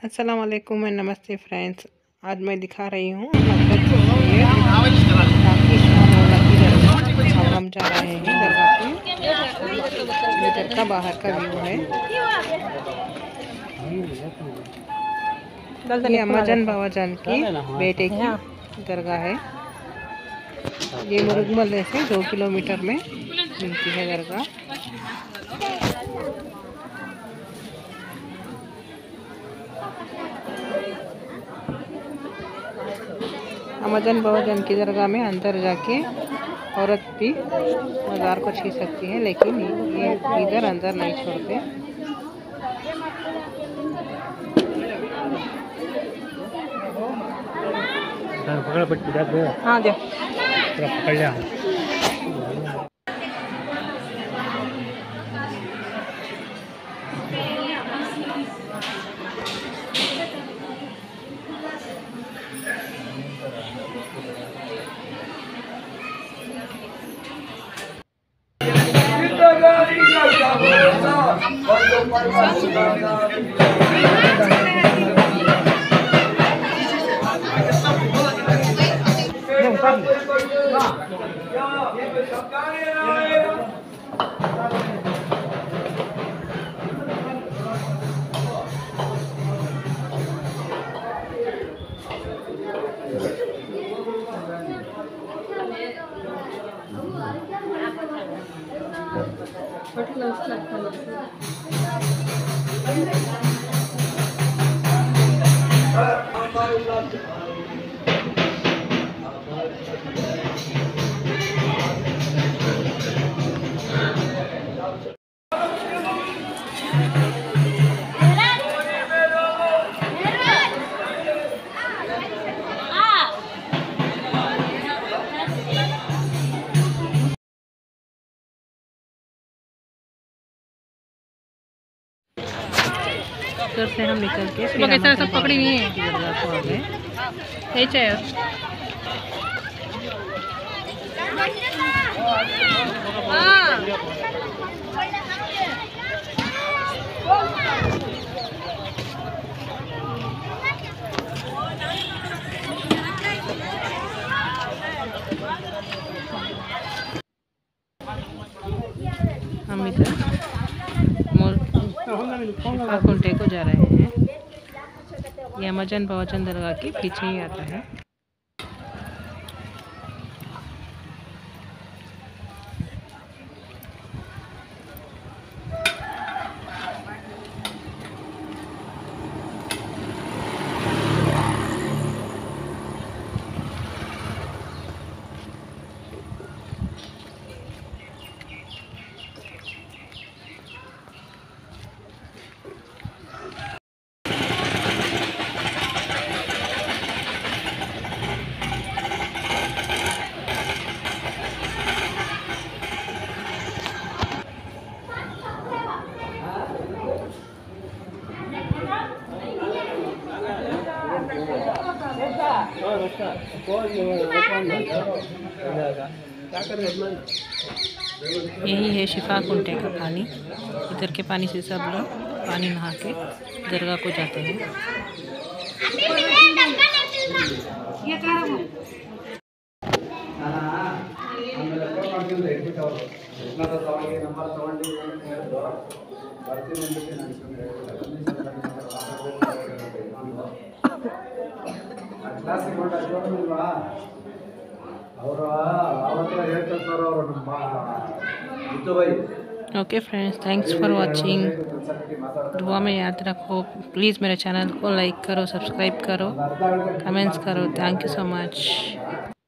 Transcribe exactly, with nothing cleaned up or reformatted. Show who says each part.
Speaker 1: अस्सलाम वालेकुम एंड नमस्ते फ्रेंड्स। आज मैं दिखा रही हूँ hazrath खाकी शा मौला की दरगाह। अब हम जा रहे हैं दरगाह पे। ये दरगाह बाहर का व्यू है। ये अम्माजान बाबाजान की बेटे की दरगाह है। ये मुरुगमल से दो किलोमीटर में मिलती है दरगाह। अम्माजान बाबाजान की दरगाह में अंदर जाके औरत भी मज़ार को छू सकती है, लेकिन ये इधर अंदर नहीं छोड़ते। हाँ दे पकड़ लिया। घर से हम निकल के सब पकड़ी नहीं है दरगाह को आ गए। यही चाहिए हम इधर शिफाकुंटे को जा रहे हैं। ये अम्माजान बाबाजान दरगाह के पीछे ही आता है। यही है शिफाकुंटे का पानी। इधर के पानी से सब लोग पानी नहा के दरगाह को जाते हैं। Okay friends, thanks for watching. दुआ में याद रखो। प्लीज़ मेरे चैनल को लाइक करो, सब्सक्राइब करो, कमेंट्स करो। Thank you so much.